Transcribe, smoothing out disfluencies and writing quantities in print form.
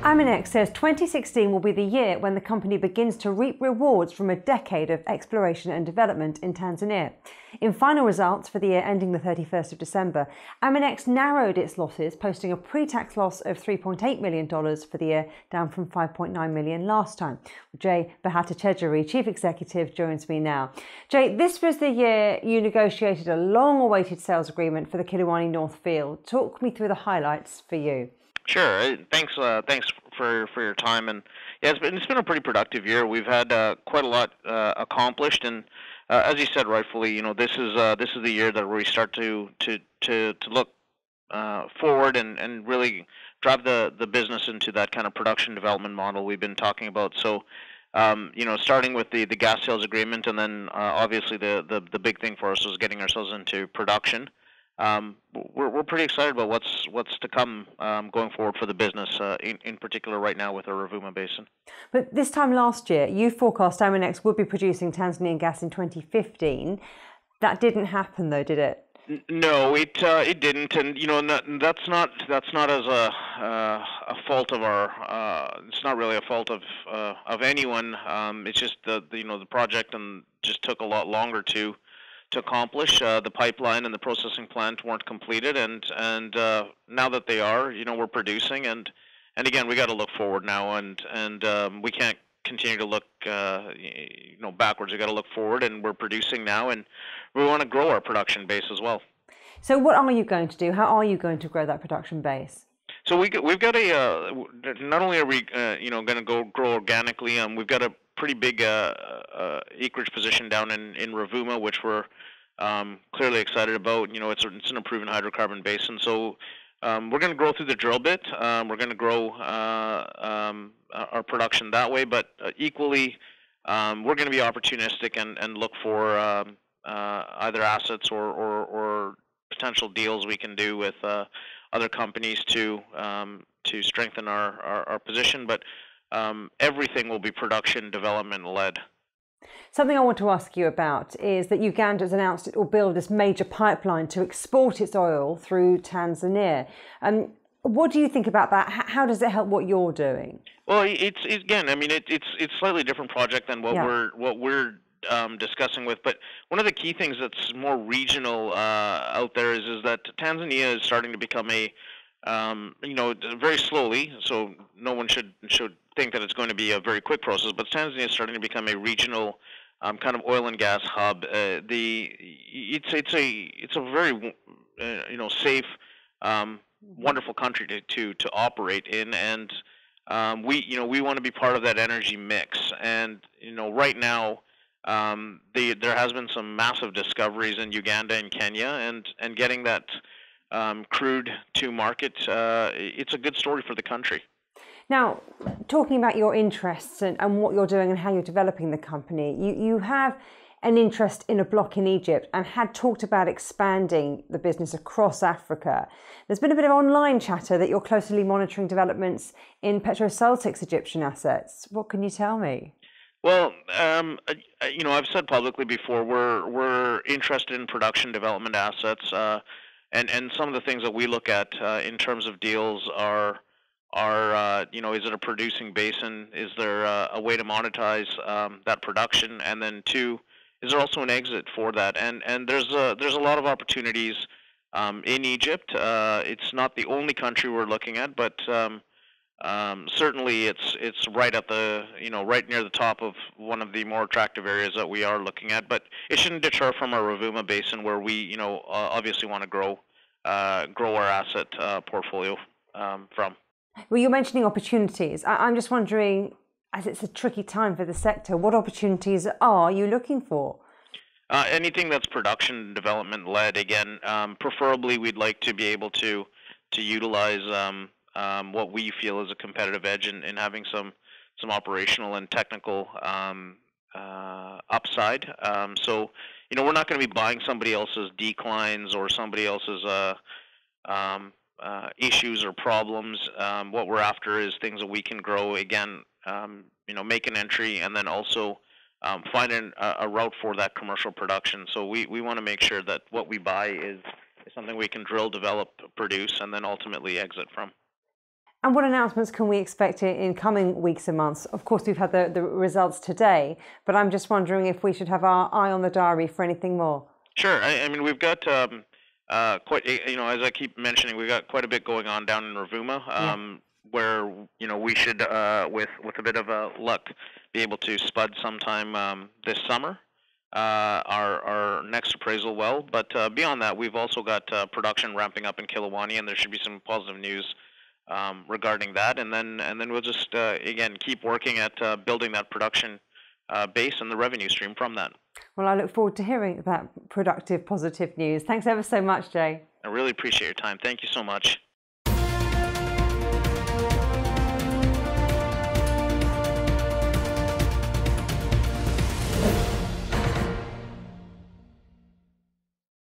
Aminex says 2016 will be the year when the company begins to reap rewards from a decade of exploration and development in Tanzania. In final results for the year ending the 31st of December, Aminex narrowed its losses, posting a pre-tax loss of $3.8 million for the year, down from $5.9 million last time. Jay Bhattacherjee, Chief Executive, joins me now. Jay, this was the year you negotiated a long-awaited sales agreement for the Kilowanis North field. Talk me through the highlights for you. Sure. Thanks for your time, and yeah, it's been a pretty productive year. We've had quite a lot accomplished, and as you said rightfully, this is the year that we start to look forward and really drive the business into that kind of production development model we've been talking about. So, starting with the gas sales agreement, and then obviously the big thing for us was getting ourselves into production. We're pretty excited about what's to come going forward for the business, in particular right now with our Ruvuma Basin. But this time last year, you forecast Aminex would be producing Tanzanian gas in 2015. That didn't happen, though, did it? No, it didn't, and that's not as a fault of our. It's not really a fault of anyone. It's just the project and just took a lot longer to accomplish. The pipeline and the processing plant weren't completed, and now that they are, we're producing, and again, we got to look forward now, and we can't continue to look backwards. We got to look forward, and we're producing now, and we want to grow our production base as well. So what are you going to do? How are you going to grow that production base? So we've got not only are we going to grow organically, we've got a pretty big acreage position down in Ruvuma, which we're clearly excited about. It's an improving hydrocarbon basin, so we're going to grow through the drill bit. We're going to grow our production that way, but equally, we're going to be opportunistic and look for either assets or potential deals we can do with other companies to strengthen our position, but everything will be production development led. Something I want to ask you about is that Uganda has announced it will build this major pipeline to export its oil through Tanzania. What do you think about that? How does it help what you're doing? Well, it's a slightly different project than what we're discussing with, but one of the key things that's more regional out there is that Tanzania is starting to become very slowly, so no one should think that it's going to be a very quick process, but Tanzania is starting to become a regional kind of oil and gas hub. It's a very safe, wonderful country to operate in, and we want to be part of that energy mix. And right now, there has been some massive discoveries in Uganda and Kenya, and getting that crude to market, it's a good story for the country. Now, talking about your interests and what you're doing and how you're developing the company, you have an interest in a block in Egypt and had talked about expanding the business across Africa. There's been a bit of online chatter that you're closely monitoring developments in Petroceltic's Egyptian assets. What can you tell me? Well, I've said publicly before, we're interested in production development assets, and some of the things that we look at in terms of deals are is it a producing basin? Is there a way to monetize that production? And then two, is there also an exit for that? And there's a lot of opportunities in Egypt. It's not the only country we're looking at, but certainly it's right at right near the top of one of the more attractive areas that we are looking at. But it shouldn't deter from our Ruvuma Basin, where we obviously want to grow our asset portfolio from. Well, you're mentioning opportunities. I'm just wondering, as it's a tricky time for the sector, what opportunities are you looking for? Anything that's production development led. Again, preferably we'd like to be able to utilize what we feel is a competitive edge in having some operational and technical upside. So we're not going to be buying somebody else's declines or somebody else's issues or problems. What we're after is things that we can grow. Again, make an entry, and then also find a route for that commercial production. So we want to make sure that what we buy is something we can drill, develop, produce, and then ultimately exit from. And what announcements can we expect in coming weeks and months? Of course, we've had the results today, but I'm just wondering if we should have our eye on the diary for anything more. Sure. I mean, we've got quite, as I keep mentioning, we've got quite a bit going on down in Ruvuma, where we should, with a bit of luck, be able to spud sometime this summer. Our next appraisal well, but beyond that, we've also got production ramping up in Kilawani, and there should be some positive news regarding that, and then we'll just again keep working at building that production base and the revenue stream from that. Well, I look forward to hearing that productive, positive news. Thanks ever so much, Jay. I really appreciate your time. Thank you so much.